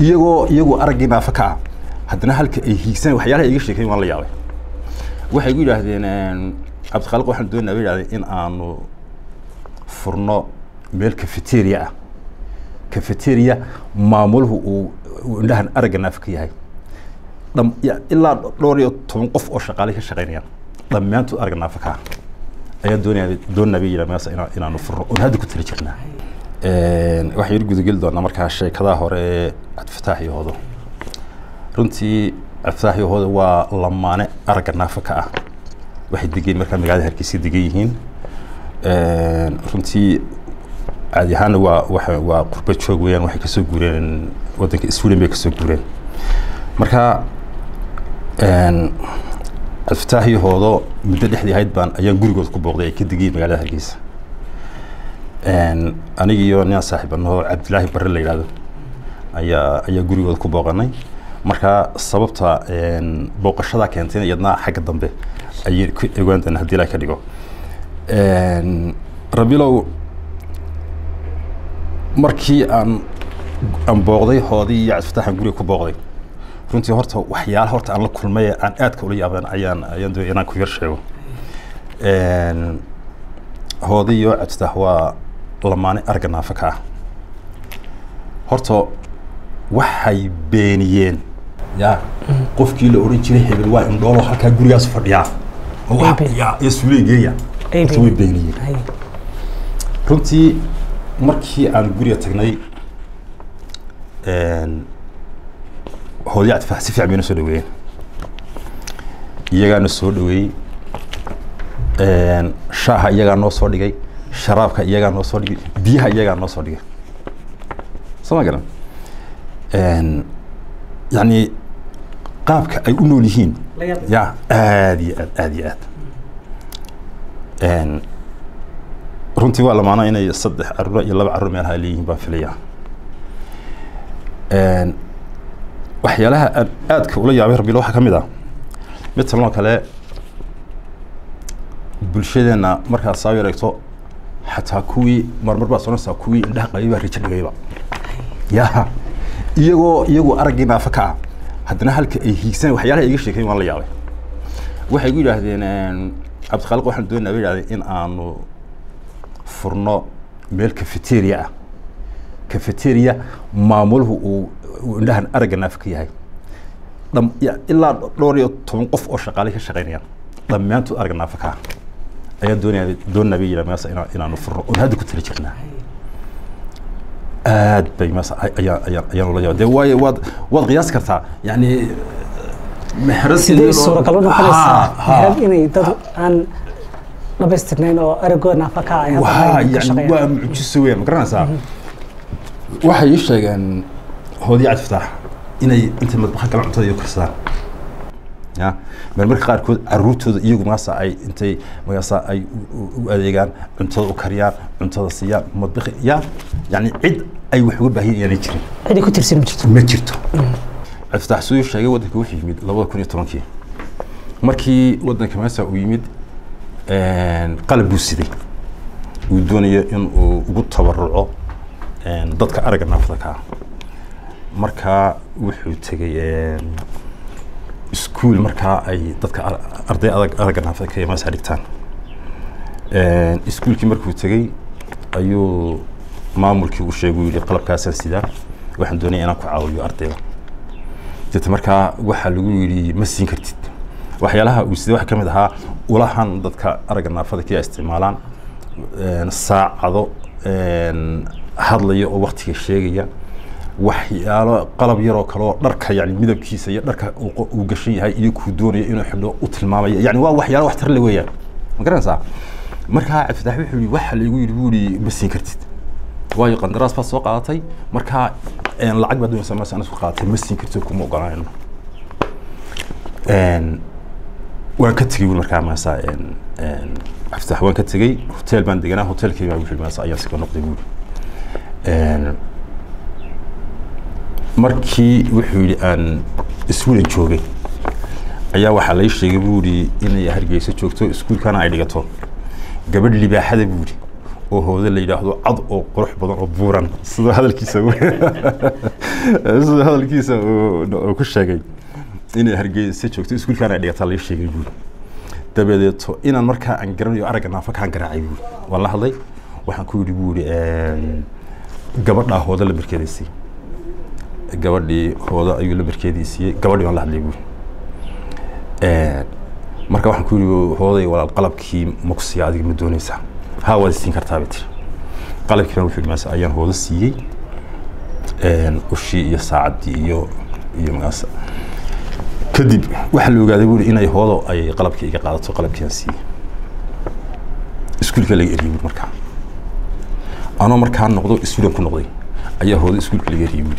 iyagoo araggina faka haddana halka ay hiigsan waxyaalaha iga sheekay waan la yaabay waxay igu yiraahdeen Abdi Khaliq waxaan doonayaa in aanu furno meel cafeteria maamulhu uu indhahan araggina faka yahay ilaa dhowr iyo 10 qof oo shaqaale ka shaqeynayaan dhammaantood araggina faka ayaa doonaya meesha inaanu furno oo hadda ku tiri jirnaa waxay yiri gudagel doona markaa sheekada hore Abdi Fataax iyo Hoodo runtii Abdi Fataax iyo Hoodo waa lamaane araggina faka ah waxay degeen markaa magaalada Hargeysa degan yihiin runtii عادي هان وقربة شو ويان واحد كسر جورين ودنك إسرائيل بيكسر جورين مركا الفتاحي هذا مدة حدي هيد بان أيام جوري قد كبوغ ده كده جيب مقالة هرجيس أنا جيو ناس صاحب إنه عبد الله برا اللي هذا أيام جوري قد كبوغناي مركا صببتها بوق الشذا كانتين يدنا حق الضمبة أي يقول أن هدي لك هديكو ربي لو markii aan booqday hoodii iyo Abdi Fataax guriga ku booqday runtii waxyaalaha aan la kulmay aan aad ka ula yaabaan ayaan doonay inaan ku yar sheego hoodii iyo Abdi Fataax waa lamaane araggina faka waxay beeniyeen qofkii la oran jiray hebel waa in dhoolo halka gurigaas fadhiya oo wax isuuleegeeya way beeniyeen runtii markii aan guriga tagnay hoodii Abdi Fataax si fiican bayna soo dhaweeyeen iyagaana soo dhaweeyay shaaha iyagaa noo soo dhigay sharaabka iyagaa noo soo dhigay biyaha iyagaa noo soo dhigay sama garan yani qaabka ay u nool yihiin aad iyo aad runtii waa lamaano inay 3 carruur iyo 2 carruur meel leeyihiin baan filayaa waxyaalaha aadka ula yaabay Rabbi waxa kamid ah mid talon kale bulshadeena marka soo yareegto xataa kuwii marmar baa soo nasaa kuwii indhaha qayba rijigayba iyagoo araggina faka haddana halka ay hiigsan waxyaalaha iga sheekay waan la yaabay waxay igu yiraahdeen Abdi Khaliq waxaan doonayaa in aanu furno meel cafeteria maamulhu uu indhahan araggina faka yahay ilaa dhowr iyo 10 qof oo shaqaale ka shaqeynayaan dhammaantood araggina faka ayaa doonaya meesha inaanu furno oo hadda ku tiri jirnaa aad bay meesha ayaan la yaabay waaye waad qiyaas kartaa yani sidee suuragal noqonaysaa inay dad aan لبستنين أو أرجونا فكاء يعني ومعجزة ما كرناسا واحد يشتغل عن هودي Abdi Fataax إني أنت مطبخ كلام عطيه يكسر يا من مرة قارك الروت يجوا ماسا أي أنت ماسا أي أديجان أنت وكريان أنت الصيام مطبخ يعني عد أي وحوب هي يعني تري عدي كنت ترسل مجرته Abdi Fataax سوي شيء ودك وش يمد لو كوني ترانكي مركي ودك ماسا ويمد قلب بوسيدي ودوني إن وجود تبرع ضدك أرجع نفسك مركا وحول تجي سكول مركا أي ضدك أرضي أرجع نفسك ما سالكتان سكول كي مركو تجي أيو معمول كي وش يقول قلب كاسر سيدا واحد دوني أنا كعاوي أرضي جت مركا واحد يقول مسين كرتيد waxyaalaha uu sidoo wax kamid aha ulahan dadka aragga naafada ka isticmaalaan saacado hadlayo oo waqtiga sheegaya waxyaalo qalab yar oo kale oo dharka yani midabkiisa iyo dharka uu gashan yahay iyo ku doonaya inuu xidho u tilmaamayo yani waa waxyaalo wax tar la weeyaan ma garanaysaa marka Abdi Fataax wuxuu waxa la igu yiri masin kartid waayo qandaraas fa soo qaadatay marka lacag baad doonaysaa ma soo qaadatay masin kartid kuma ogolaan waan ka tagay markaa maasa Abdi Fataax waan ka tagay hotel baan deganaa hotelkayga wuxuu maasa ayaa soo noqday buuri markii wuxuu yiri aan iskuul joogay ayaa waxa la sheegay buuri inay Hargeysa joogto iskuulkana ay dhigato gabadh libaaxada buuri oo hooda la yiraahdo cad oo qurux badan oo buuran sida hadalkiisa oo ku sheegay inay Hargeysa joogto iskuulkaan ay dhigata la sheegay buu dabadeed inaan markaa aan garanayo aragga naafa kaan garaacay buu wala hadlay waxaan ku yiri buu gabadha hooda la barkeedisay gabadhii hooda ayuu la barkeedisay gabadhii waan la hadlay buu marka waxaan ku yiri hooday walaal qalabkii ma ku sii adiga ma doonaysaa ها وادسين كرتابتي قلب كمان في الماس أيام هو السيء وشيء يساعد يمغاس كذب وحلو قاعد يقول إنه هذا أي قلب كي قاعد قلب كينسي إسكول كلي يريد مركان أنا مركان نقضي إسكول يكون نقضي أيه هذا إسكول كلي يريد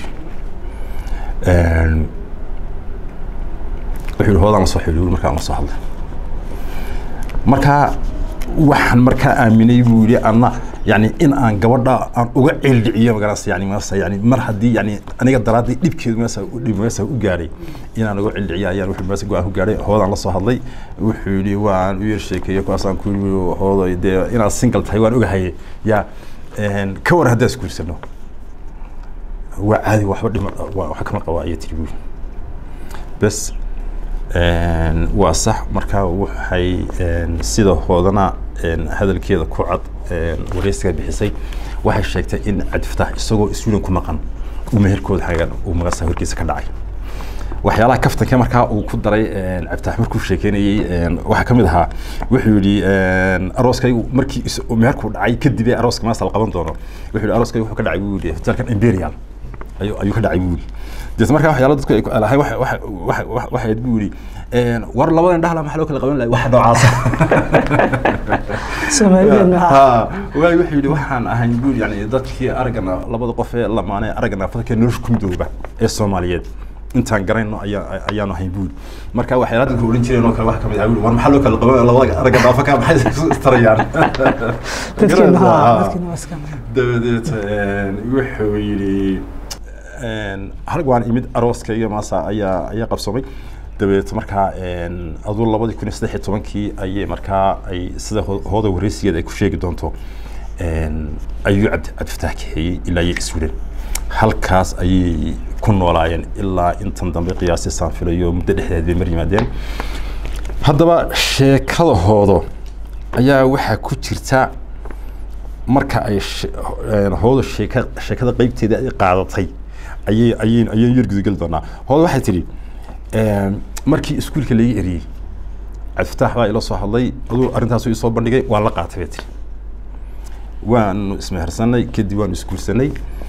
وحلو هذا مصح حلو مركان مصح الله مركان waxaan markaa aaminay buu yiri ana yani in aan gabadha aan uga cildiciyo magaras yani mar hadii yani aniga daraadii dibkeedu meesha u gaaray in aan uga cildiciyo ayaan wuxuu meesha go'aan ku gaaray hoodan la soo hadlay wuxuu yiri waan u yar sheekay kaasaan ku yiri hooday in aan single tahay waan ogahay ya ka war hadaa isku sano waa caadi waxba dhima waxa kama qawaayay tiri bas waa sax markaa waxay sida hoodana hadalkeeda ku cad wareysiga bixisay waxay sheegtay in Cabdifataax isagoo iswiilan ku maqan uu meherkooda xagan uu magasa horkiisa ka dhacay waxyaalaha kaftanka markaa uu ku daray Cabdifataax markuu sheekeynayay waxa kamid ahaa wuxuu yiri arooskaygu markii meherku dhacay kadib ee arooska maasal qaban doono wuxuu yiri arooskaygu wuxuu ka dhacay buu yiri hotelkan Imperial ayuu ka dhacay buu yiri جت مركب حيالله تذكر هاي واحد بيقولي ور لبضن ده لما حلوك القبلين لا واحد عاصر سمعنا وقال يحيي واحد هاي بيقول يعني ضد كي أرجعنا لبض قفة لما أنا أرجعنا فذكر نرشكم دوبة الصوماليات أنت قرينا أيانو هاي بيقول مركب وحيالات تقولين شيء نوكل واحد كم يقول ور محلوك القبلين لا أرجعنا فكان بحيث استريان تذكرنا دبدت يحيي هرجوان إمد أروس كي ماسا أي قبصمي دبيت مركا أظن لبادي كنا سدح تمنكي أي مركا أي سده هذا وريسي ده كل شيء قدامته أي عبد فتح كي إلا يكسرين هل كاس أي كن ولاين إلا إن تنضم بقياس السنة اليوم مدة هذه بمري مدين هذا بقى شيء كذا هذا أي واحد كتيرتا مركا أي هذا الشيء كذا قيب تدا قاعدتي أي يرجع قلدنا هذا واحد تري markii iskuulka laga eriyay Cabdifataax baa ila soo hadlay adoo arintaas uu soo bandhigay waa la qaatay waan ismehersanay kadib waan iskuulsanay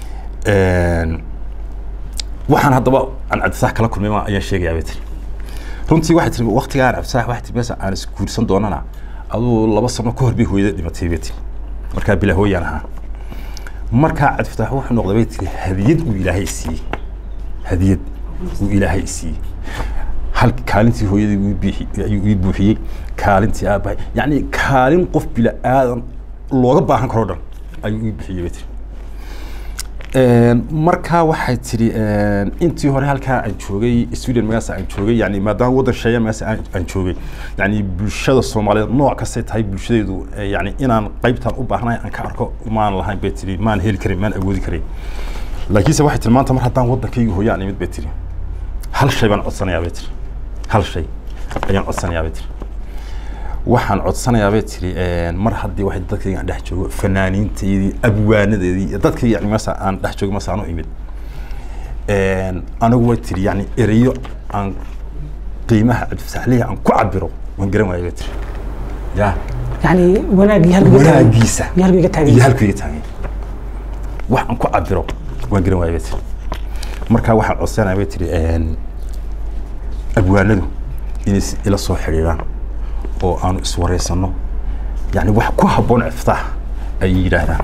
waxaan hadaba aan Cabdifataax kala kulmay ma ayaan sheegay runtii waxa tiri waqtiga Cabdifataax waxa tiri aan iskuulsan doonana adoo 2 sano ka hor bi hooyada dhimatay marka bila hooyaan ahaa marka Cabdifataax wuxuu noqday tiri hadiyad uu Ilaahay siiyay hadiyad uu Ilaahay siiyay هل كالنتي هو يبوحي كالنتي أباي يعني كالن قف بلا آدم لوجا باهن كردن أيو يبوحي بيتر مركا واحد تري أنتي هوري هالكا أنشوجي السويدن مثلا أنشوجي يعني ما دام وضع الشيء مثلا أنشوجي يعني بالشدة الصومالية نوع كسيت هاي بالشدة يعني إن قيبتها أوبا هنا أنكاركو ما الله هاي بيتري ما نهيل كريم ما أقول كريم لكن سواء واحد المانتا مرة دام وضع كي هو يعني مد بيتري هل شيء بن أصلا يا بيتر هل شيء أيام أصلا يا بيتر وحن أصلا يا بيتر مرة حد واحد ضد يعني دحشوا فنانين تي أبوان ذي ضد يعني مثلا أنا دحشوا مثلا أنا إيمد أنا قلت يعني إريو عن قيمة Cabdifataax ليه عن كعبره من قرن يا بيتر يا يعني وناجيسة يهلك يتاني وحن كعبره من قرن يا بيتر مركا واحد أصلا يا بيتر أبوانده إلى صو حريران أو أنا سواري صنو يعني واحد كوها بون Cabdifataax أي رهنا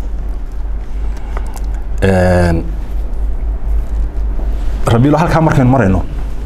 ربي الله هالكام مركن مرينو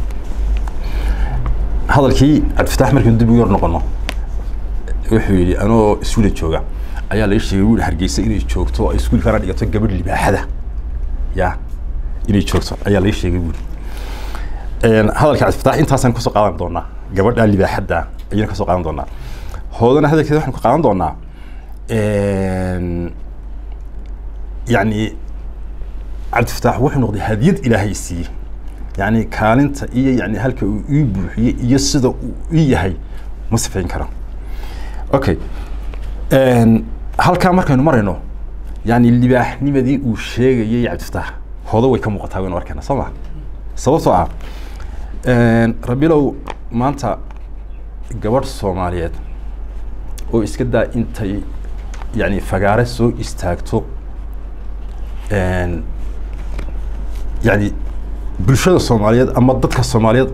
هذا الكي Cabdifataax مركن دبي يرنقنا وحولي أنا سولة جوجا أيا ليش يقول هرجيس إني جوجتو يسكول كنا ديجتو قبل اللي بحدا يا إني جوجتو أيا ليش يقول هذا الكعب أنت أصلاً كسر قادم دونا قبل اللي بحدا أينا كسر قادم دونا هذا هذا كذا إحنا قادم دونا يعني عبد الفتاح وحنا نقضي هدية إلهي السي يعني كالنت إيه يعني هلك يبوح يصدق إيه هاي مصفين كرام أوكي هل كان مركز مرينه يعني اللي بحني بدي وشيء يا عبد الفتاح هذا ويكم مقطع وين وركنا صح صوت ربي لو ما أنت جوار الصوماليات وإسكدا أنت يعني فجارسو استاكتو يعني بالشدة الصوماليات أما ضدك الصوماليات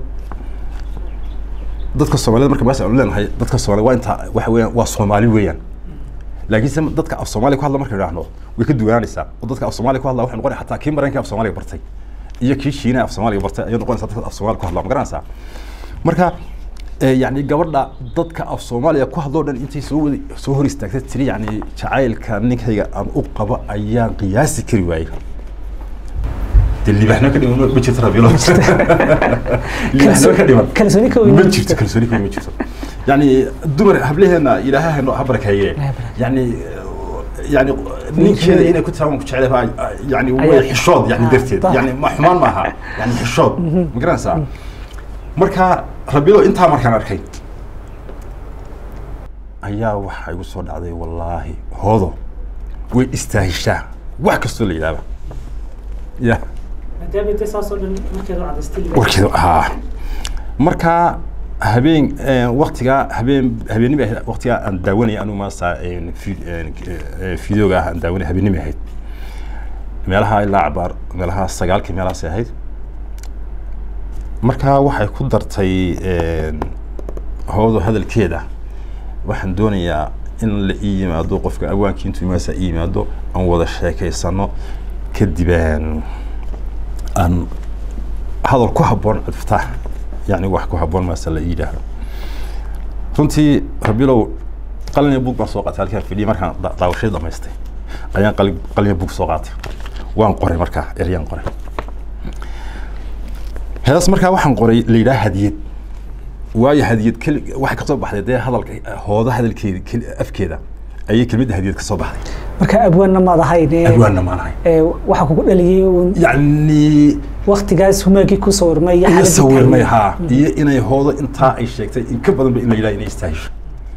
مركب بس أقول لنا هاي ضدك الصوماليات وأنت وصومالي ويان لكن سم ضدك الصومالي كهذا مركب راحناه ويكدوا يعني سا وضدك الصومالي كهذا وإحنا نقول حتى كيم مرينا الصومالي برتي إيه كيشينا الصومالي برتي ينقول صدق الصومالي كهذا مقرن سا مركب يعني قبل ضدك الصومالي كهذا أنت سوهر استكتت تري يعني شعائل كأنك هي أن أقبل أيام قياس كريوي اللي بحنا كده بتشترى بيلوس اللي بحنا كده كلسوني كوي بتشترى يعني الدمر هبليه هنا إلهها هنا هبرك هي يعني نين كذا هنا كنت سامع كنت عليها يعني هو حشود يعني درتي يعني ما حمان معها يعني حشود مقرن ساعة مركا ربيلو أنت مركا أركي أيها وح يقول صور عادي والله هذا ويستاهشة وحكستوا لي لعبة يا دابا تصاصل مركز على ستيل وكذا مركا هبين وقتها هبين به وقتها أن داوني أنا ما سا في فيديو جاه أن داوني هبين به مالها إلا عبر مالها السجال كمالها سهيد مركا واحد قدرتي هذا الكيدة واحد دونيا إن اللي ما دو قفك أوان كنتو ما سئي ما دو أن وضع الشيء يصنع كدبان أن هذا الكهبون عبد الفتاح يعني واحد كهبون ما سلا إيده كنتي ربي لو قلني بوك مسوقات هالك في لي مركا ضاو شيء ضميستي أيان قلني بوك سوقاتي وان قري مركا إريان قري هذا مركا واحد قري ليله هدية واي هدية كل واحد كتب بحد ده هذا الكيد كل أفكيده أي كلمة هدية كتب بحد مركا أبونا ما ضحيني أبونا ما ضحي واحد كقول لي يعني وقت جالس هم يجي كسور ما يصور ما ها إنه هذا أنت أيش شيء إن كبر بإن لا إنه يستاهش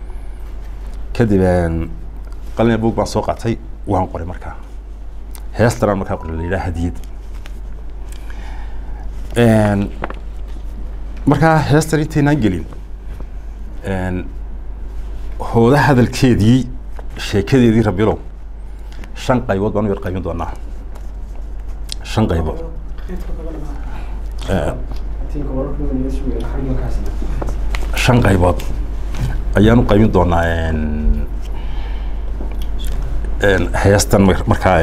كذبان قلنا بوك مسوقاتي وان قري مركا هيستر مركا قري ليله هدية marka heestartii naangelin hooda hadalkeedii sheekadeedii rabilow 5 qaybood baan u yar qaybin doonaa 5 qaybood shan qaybood ayaan u qaybin doonaa heestan markaa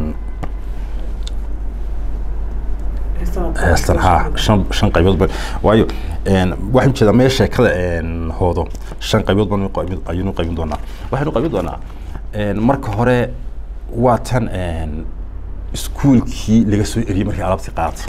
heestan ها shan qaybood baan waayo waxaan jeedaa meesha kala hoodo 5 qaybood baan ayuu qaybin doonaa waxaan u qaybin doonaa marka hore waa tan iskuulkii laga soo eriyay markii alaabtii qaatay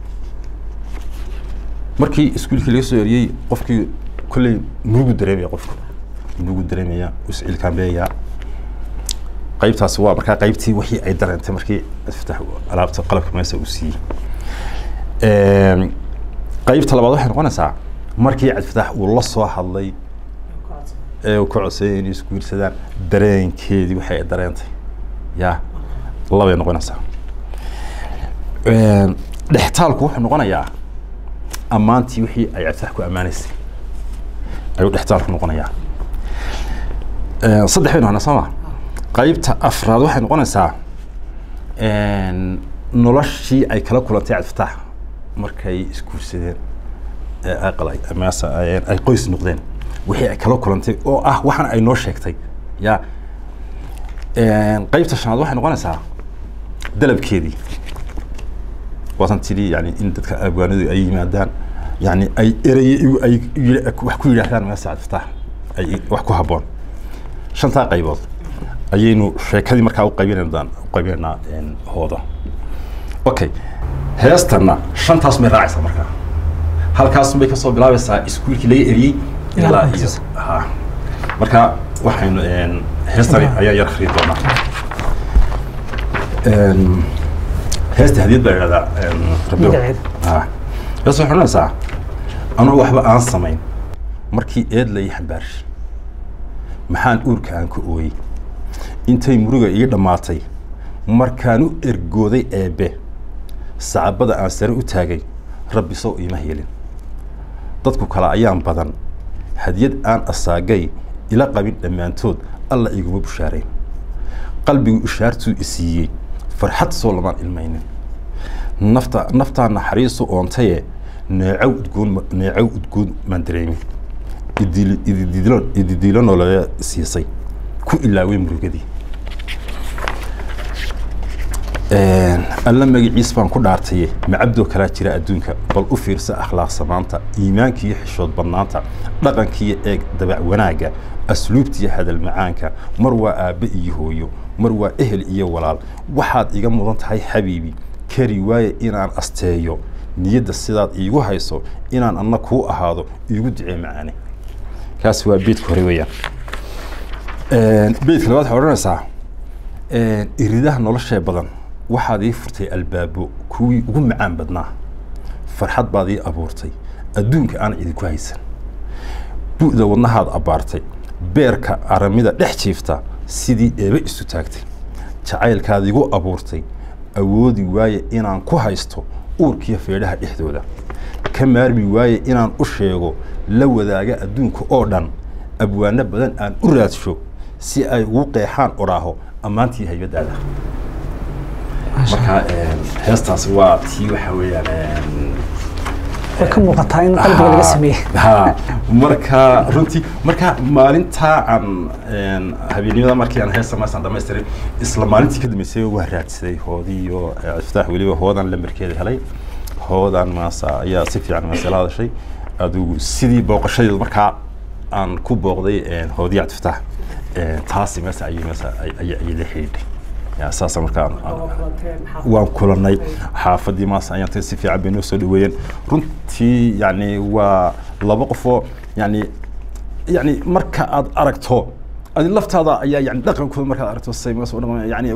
markii iskuulkii laga soo eriyay qofkii kulli murugu dareemaya usciil kambeeya qaybtaas waa markaa qaybtii wixii ay dareentay markii iftaax alaabta qalabka meesha uu siiyay qaybta labaad waxay noqonaysaa markii iftaax uu la soo hadlay ku codsay in isku wiirsadaan dareenkeedii waxay dareentay ya labay noqonaysaa dhextaalku wuxuu noqonayaa ammaantii wixii ay iftaax ku ammaanaysay ayuu dhextaalku noqonayaa saddex baynu hanaa sama qaybta afraad waxay noqonaysaa noloshii ay kala kulantay iftaax markay iskuursadeen aqalay amaasa ay qoys noqdeen wixii ay kala kulantay oo ah waxaan ay noo sheegtay ya qaybta shanaad waxay noqonaysaa dalabkeedii wadan tiri yani in dadka abwaanadu ay yimaadaan yani ay erey ay wax ku yiraahdaan maasa iftaax ay wax ku haboon shanta qaybood ayaynu sheekadii markaa u qaybinayna hooda okay heestana shantaas may raacaysa markaa halkaas bay ka soo bilaabaysaa iskuulkii laga eriyay ilaa iyo ha marka waxaynu heestani ayaa yar akhriyi doonaa heesta hadiyad baa idhahdaa rabbi heesta waxay odhanaysaa anoo waxba aan samayn markii eed la ii xambaarshay maxaan uurka aan ka ooyey intay muruga ii dhammaatay markaan u ergooday eebbe sacabada aan sare u taagay rabbi sow iima helin dadku kale ayaan badan hadiyad aan asaagay ila qabin dhammaantood alla iguma bushaarayn qalbigu ishaartuu isiiyey farxad soo lamaan ilmaynin naftaa naxariisu oontaye neecow udgoon maan dareemin ididiilo nolole siisay ku ilaaway murugadii alla magaciis baan ku dhaartaye macabdoo kalaa jira adduunka bal u fiirsa akhlaaq samaanta iimaankiiyo xishood badnaanta dhaqankiiyo eeg dabac wanaagga asluubtiiyo hadal macaanka mar waa aabbe iyo hooyo mar waa ehel iyo walaal waxaad iga mudan tahay xabiibi kari waaye inaan asteeyo niyadda sidaad iigu hayso inaan anna kuu ahaado iigu ducee macaane kaas waa beedka hore weeyaan beedka labaad waxaa odhanaysaa iridaha noloshee badan waxaad ii furtay albaabo kuwii ugu macaan badnaa farxad baad ii abuurtay adduunka aan idinku haysan bu'da wadnahaad abbaartay beerka aramida dhex jiifta sidii eebe isu taagtay jacaylkaad igu abuurtay awoodi waaye inaan ku haysto uurkiyo feedhaha dhexdooda ka maarmi waaye inaan u sheego la wadaaga adduunka oo dhan abwaano badan aan u raadsho si ay ugu qeexaan oraaho ammaantii haybadaada marka heestaas waa tii waxa weeyaan ka muuqataa in qalbiga laga sameeyay marka runtii marka maalinta aan habeenimada markii aan heesta maasan dhameystiray isla maalintii ka dambeysay waa raadsaday hoodii iyo iftaax weliba hoodan lamarkeeda helay hoodan maasa ayaa si fiican masala hadashay adigu sidii booqashadeedu markaa aan ku booqday hoodii iftaax taasi maasa ayay la xiriiray أساسا مركان وان كلناي حافظي ما سأيان تسي في عبي نفسه دوين رنتي يعني ولبقفه يعني مركا أركتو هذه اللفت هذا يعني دقن كل مركا أركتو السيمس يعني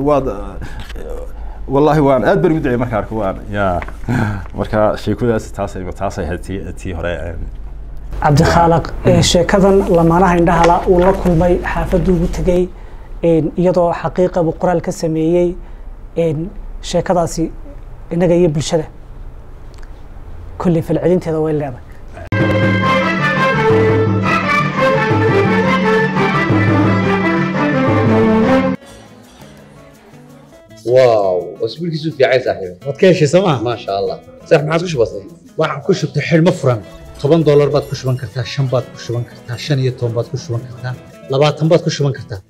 والله وان أدبر بدعي مركا أركوان يا مركا شيء كذا تاسي هتي هراء عبد الخالق شيء كذا لما أنا عندها لا والله كل ما حافظه بتجي iyadoo xaqiiqa uu qoraal ka sameeyay sheekadaasi inaga iyo bulshada kulli falcelinteeda way leedahay واو اسبوع كيسو في عايز صاحبي wadkeeshi sama ما شاء الله صح ما عادش بسيط waxaan ku shubtay xilmo furan $10 baad ku shuban kartaa 5 baad ku shuban kartaa 5 iyo 10 baad ku shuban kartaa 20 baad ku shuban kartaa